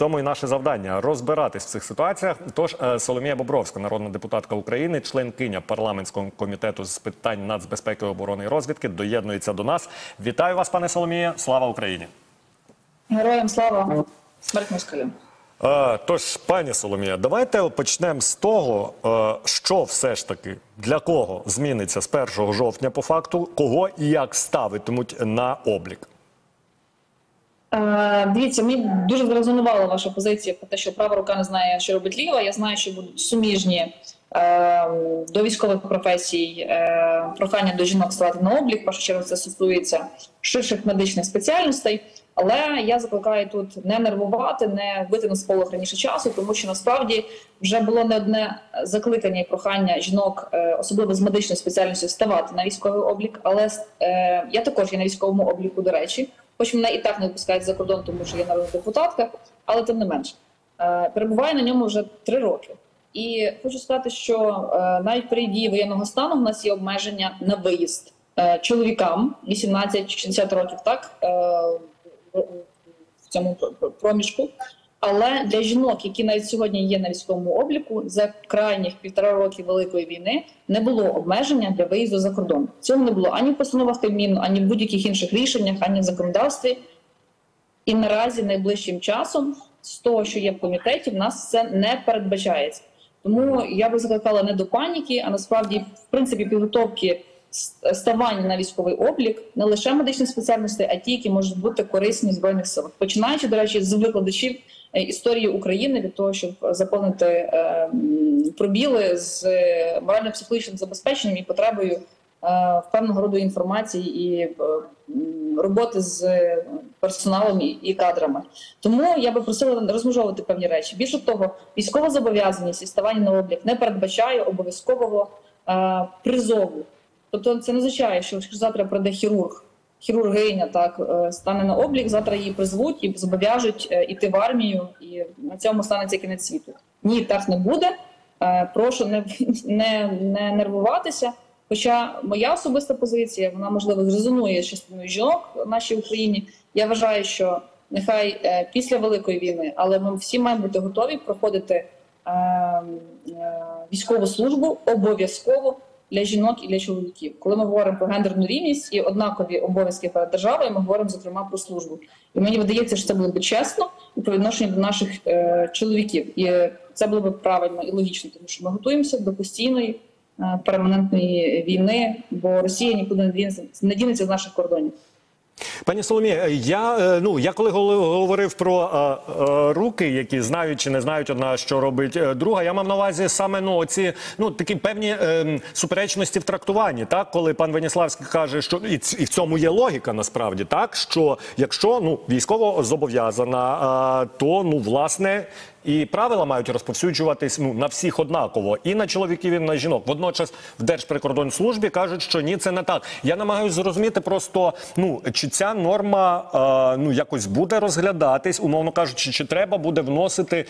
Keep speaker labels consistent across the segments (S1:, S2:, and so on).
S1: цьому і наше завдання – розбиратись в цих ситуаціях. Тож Соломія Бобровська, народна депутатка України, членкиня парламентського комітету з питань нацбезпеки, оборони і розвідки, доєднується до нас. Вітаю вас, пане Соломія. Слава Україні!
S2: Героям слава! Смерть москалям!
S1: Тож, пані Соломія, давайте почнемо з того, що все ж таки, для кого зміниться з 1 жовтня по факту, кого і як ставитимуть на облік.
S2: Дивіться, мені дуже зрезонувала ваша позиція про те, що права рука не знає, що робить ліва. Я знаю, що будуть суміжні до військових професій прохання до жінок ставати на облік. В першу чергу це стосується ширших медичних спеціальностей. Але я закликаю тут не нервувати, не бити на сполох раніше часу, тому що насправді вже було не одне закликання і прохання жінок, особливо з медичною спеціальністю, ставати на військовий облік. Але я також є на військовому обліку, до речі, хоч мене і так не випускають за кордон, тому що я народна депутатка, але тим не менше. Перебуваю на ньому вже 3 роки. І хочу сказати, що навіть при дії воєнного стану в нас є обмеження на виїзд чоловікам 18-60 років, так, в цьому проміжку. Але для жінок, які навіть сьогодні є на військовому обліку, за крайніх 1,5 роки Великої війни не було обмеження для виїзду за кордон. Цього не було ані в постановах Кабміну, ані в будь-яких інших рішеннях, ані в законодавстві. І наразі найближчим часом, з того, що є в комітеті, в нас це не передбачається. Тому я би закликала не до паніки, а насправді, в принципі, підготовки ставання на військовий облік не лише медичних спеціальностей, а ті, які можуть бути корисні в Збройних силах. Починаючи, до речі, з викладачів історії України, від того, щоб заповнити пробіли з морально-психологічним забезпеченням і потребою в певного роду інформації і роботи з персоналом і кадрами. Тому я би просила розмежовувати певні речі. Більше того, військова зобов'язаність і ставання на облік не передбачає обов'язкового призову. Тобто це не означає, що завтра прийде хірургиня, так, стане на облік, завтра її призвуть і зобов'яжуть іти в армію, і на цьому станеться кінець світу. Ні, так не буде. Прошу не нервуватися. Хоча моя особиста позиція, вона, можливо, зрезонує з частиною жінок в нашій Україні. Я вважаю, що нехай після Великої війни, але ми всі маємо бути готові проходити військову службу обов'язково для жінок і для чоловіків. Коли ми говоримо про гендерну рівність і однакові обов'язки перед державою, ми говоримо, зокрема, про службу. І мені видається, що це було б чесно і по відношенню до наших чоловіків. І це було б правильно і логічно, тому що ми готуємося до постійної перманентної війни, бо Росія нікуди не дінеться з наших кордонів.
S1: Пані Соломія, я коли говорив про руки, які знають чи не знають одна, що робить друга, я мав на увазі саме оці такі певні суперечності в трактуванні, так? Коли пан Веніславський каже, що і в цьому є логіка насправді, так? Що якщо військово зобов'язана, то власне і правила мають розповсюджуватись на всіх однаково, і на чоловіків, і на жінок. Водночас в Держприкордонслужбі кажуть, що ні, це не так. Я намагаюся зрозуміти просто, чи ця норма якось буде розглядатись, умовно кажучи, чи треба буде вносити,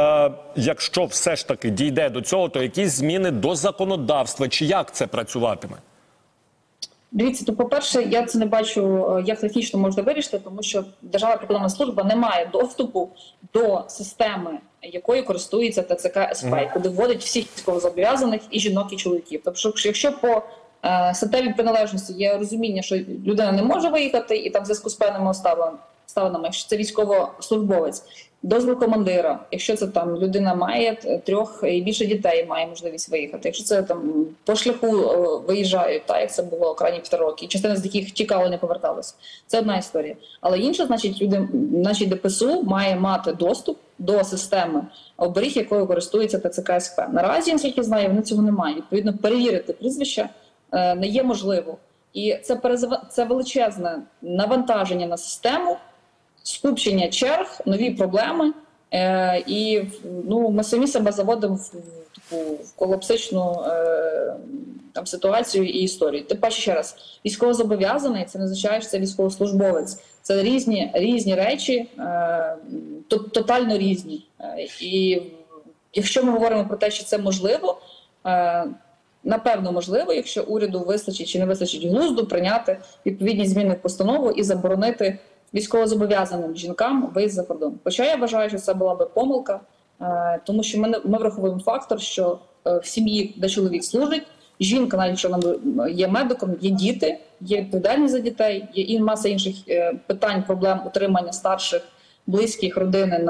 S1: якщо все ж таки дійде до цього, то якісь зміни до законодавства, чи як це працюватиме?
S2: Дивіться, то, по-перше, я це не бачу, як технічно можна вирішити, тому що Державна прикордонна служба не має доступу до системи, якою користується ТЦК СП, куди вводить всіх військовозобов'язаних і жінок, і чоловіків. Тобто, якщо по статевій приналежності є розуміння, що людина не може виїхати, і там в зв'язку з певними обставинами, якщо це військовослужбовець, дозвіл командира, якщо це там людина має 3 і більше дітей, має можливість виїхати, якщо це там по шляху виїжджають, так, як це було крайні 1,5 роки, і частина з яких тікали, не поверталися. Це одна історія. Але інша, значить, наші ДПСУ має мати доступ до системи оберіг, якою користується ТЦК СП. Наразі, наскільки знаю, вони цього не мають. Відповідно, перевірити прізвища не є можливо. І це величезне навантаження на систему, скупчення черг, нові проблеми, і ми самі себе заводимо в таку колапсичну ситуацію і історію. Тим паче, ще раз, військовозобов'язаний – це не означає, що це військовослужбовець. Це різні речі, тотально різні. І якщо ми говоримо про те, що це можливо, напевно можливо, якщо уряду вистачить чи не вистачить глузду, прийняти відповідні зміни в постанову і заборонити військовозобов'язаним жінкам виїзд за кордон. Хоча я вважаю, що це була би помилка, тому що ми враховуємо фактор, що в сім'ї, де чоловік служить, жінка, навіть якщо вона є медиком, є діти, є відповідальність за дітей, є і маса інших питань, проблем утримання старших, близьких родини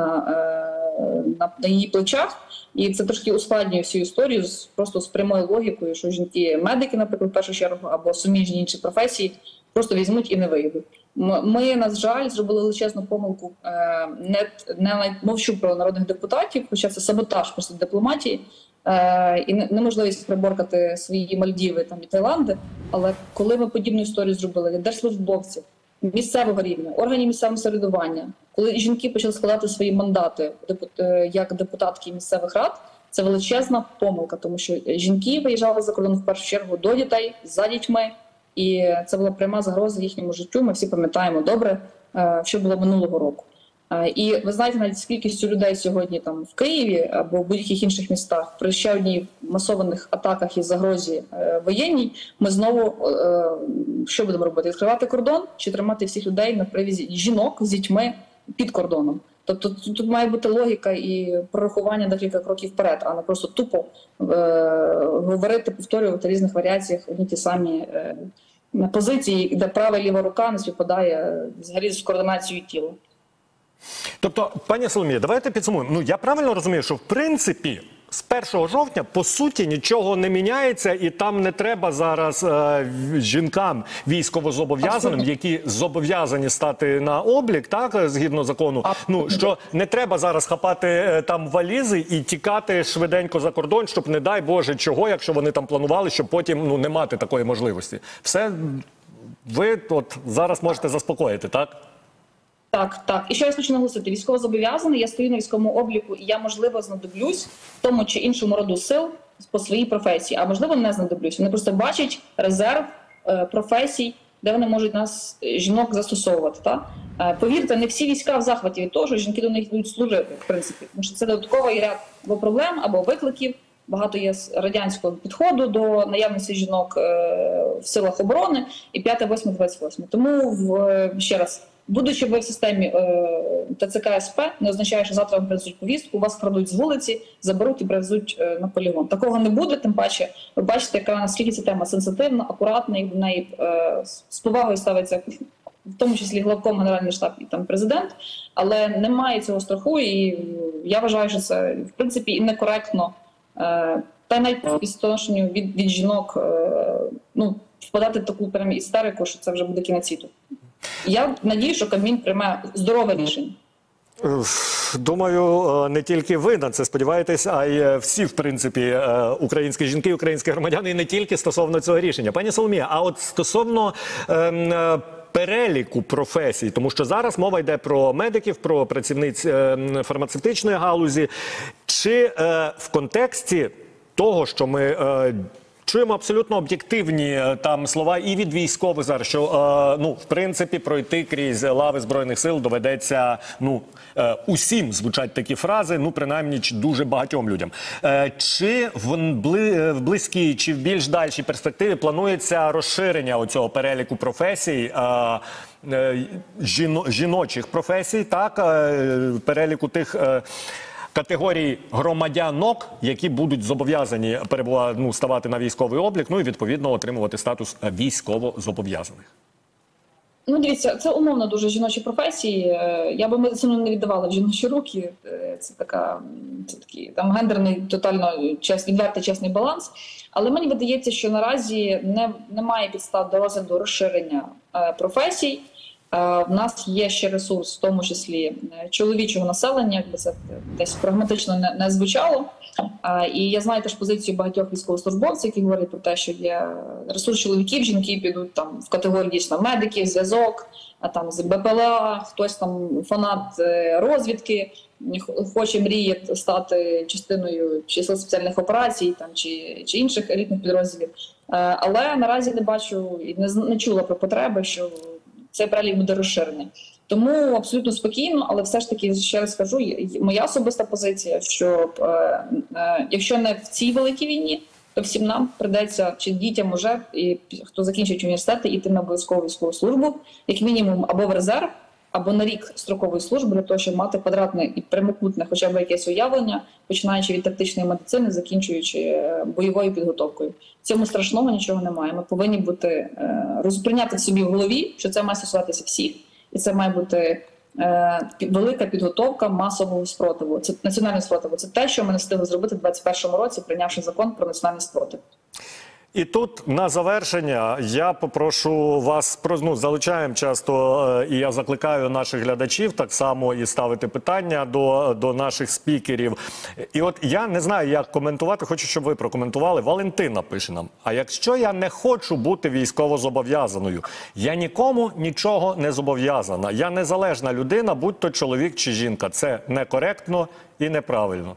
S2: на її плечах. І це трошки ускладнює всю історію просто з прямою логікою, що жінки-медики, наприклад, в першу чергу, або суміжні інші професії, просто візьмуть і не виїдуть. Ми, на жаль, зробили величезну помилку, не мовчу про народних депутатів, хоча це саботаж просто дипломатії, і неможливість приборкати свої Мальдіви там, і Таїланди. Але коли ми подібну історію зробили для держслужбовців, місцевого рівня, органів місцевого самоврядування, коли жінки почали складати свої мандати як депутатки місцевих рад, це величезна помилка, тому що жінки виїжджали за кордон в першу чергу до дітей, за дітьми, і це була пряма загроза їхньому життю. Ми всі пам'ятаємо добре, що було минулого року. І ви знаєте, навіть з кількістю людей сьогодні там в Києві або в будь-яких інших містах при ще одній масованих атаках і загрозі воєнній, ми знову що будемо робити? Відкривати кордон чи тримати всіх людей на привізі жінок з дітьми під кордоном? Тобто тут має бути логіка і прорахування декілька кроків вперед, а не просто тупо говорити, повторювати в різних варіаціях одні ті самі позиції, де права і ліва рука не співпадає взагалі з координацією тіла.
S1: Тобто, пані Соломія, давайте підсумуємо. Ну, я правильно розумію, що в принципі з 1 жовтня, по суті, нічого не міняється, і там не треба зараз жінкам військовозобов'язаним, які зобов'язані стати на облік, так, згідно закону, ну, що не треба зараз хапати там валізи і тікати швиденько за кордон, щоб, не дай Боже, чого, якщо вони там планували, щоб потім, ну, не мати такої можливості. Все ви от зараз можете заспокоїти, так?
S2: Так. І ще раз хочу наголосити, військовозобов'язаний, я стою на військовому обліку, і я, можливо, знадоблюсь в тому чи іншому роду сил по своїй професії, а можливо, не знадоблюсь. Вони просто бачать резерв професій, де вони можуть нас, жінок, застосовувати. Так? Повірте, не всі війська в захваті від того, що жінки до них йдуть служити, в принципі. Тому що це додатковий ряд або проблем, або викликів. Багато є радянського підходу до наявності жінок в силах оборони і 5, 8, 28. Тому, ще раз, будучи ви в системі ТЦК СП, не означає, що завтра вам принесуть повістку, вас крадуть з вулиці, заберуть і привезуть на полігон. Такого не буде, тим паче, ви бачите, наскільки ця тема сенситивна, акуратна, і до неї з повагою ставиться, в тому числі главком, Генеральний штаб і там президент, але немає цього страху, і я вважаю, що це, в принципі, і некоректно, та навіть по відношенню від жінок, ну, впадати в таку прям істерику, що це вже буде кінець світу. Я надію, що Кабмін прийме здорове рішення.
S1: Думаю, не тільки ви на це сподіваєтесь, а й всі, в принципі, українські жінки, українські громадяни, і не тільки стосовно цього рішення. Пані Соломія, а от стосовно переліку професій, тому що зараз мова йде про медиків, про працівниць фармацевтичної галузі, чи в контексті того, що ми чуємо абсолютно об'єктивні там слова і від військових зараз, що, ну, в принципі, пройти крізь лави Збройних сил доведеться, ну, усім звучать такі фрази, ну, принаймні, дуже багатьом людям. Чи в близькій, чи в більш дальшій перспективі планується розширення оцього переліку професій, жіночих професій, так, переліку тих категорій громадянок, які будуть зобов'язані ставати на військовий облік, ну і відповідно отримувати статус військовозобов'язаних?
S2: Ну, дивіться, це умовно дуже жіночі професії. Я би медицину не віддавала в жіночі руки. Це такий там гендерний, тотально відвертий, чесний баланс. Але мені видається, що наразі немає підстав до розгляду розширення професій. В нас є ще ресурс, в тому числі чоловічого населення, якби це десь прагматично не звучало. І я знаю теж позицію багатьох військовослужбовців, які говорять про те, що є ресурс чоловіків, жінки підуть там в категорії дійсно медиків, зв'язок, там з БПЛА, хтось там фанат розвідки, хоче мріє стати частиною чи сил спеціальних операцій там, чи інших елітних підрозділів. Але наразі не бачу і не чула про потреби, що цей перелік буде розширений. Тому абсолютно спокійно, але все ж таки, ще раз скажу, моя особиста позиція, що якщо не в цій великій війні, то всім нам придеться, чи дітям уже, і хто закінчить університети, йти на обов'язкову військову службу, як мінімум або в резерв, або на рік строкової служби для того, щоб мати квадратне і прямокутне, хоча б якесь уявлення, починаючи від тактичної медицини, закінчуючи бойовою підготовкою. В цьому страшного нічого немає. Ми повинні бути розприйняти в собі в голові, що це має стосуватися всіх, і це має бути велика підготовка масового спротиву. Це національний спротиву. Це те, що ми не встигли зробити в 2021 році, прийнявши закон про національний спротив.
S1: І тут на завершення я попрошу вас, залучаємо часто, і я закликаю наших глядачів так само і ставити питання до наших спікерів. І от я не знаю, як коментувати, хочу, щоб ви прокоментували. Валентина пише нам: а якщо я не хочу бути військово-зобов'язаною, я нікому нічого не зобов'язана, я незалежна людина, будь то чоловік чи жінка. Це некоректно і неправильно.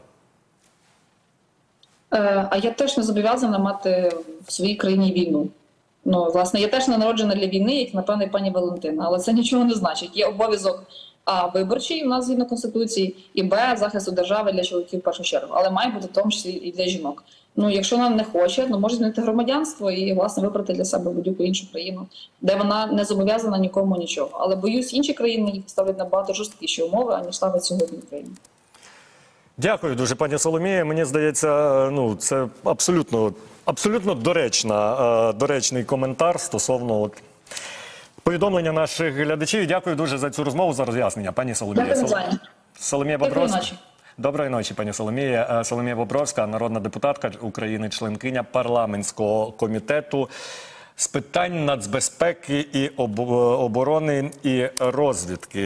S2: А я теж не зобов'язана мати в своїй країні війну. Ну, власне, я теж не народжена для війни, як, напевно, і пані Валентина. Але це нічого не значить. Є обов'язок А, виборчий у нас згідно Конституції, і Б, захисту держави для чоловіків в першу чергу. Але має бути в тому числі і для жінок. Ну, якщо вона не хоче, то може змінити громадянство і, власне, вибрати для себе будь-яку іншу країну, де вона не зобов'язана нікому нічого. Але, боюсь, інші країни їх ставлять набагато жорсткіші умови, аніж ставить сьогодні Україна.
S1: Дякую дуже, пані Соломія. Мені здається, це абсолютно доречний коментар стосовно повідомлення наших глядачів. Дякую дуже за цю розмову, за роз'яснення, пані Соломія.
S2: Дякую,
S1: Соломія Бобровська. Доброї ночі, пані Соломія. Соломія Бобровська, народна депутатка України, членкиня парламентського комітету з питань нацбезпеки і оборони і розвідки.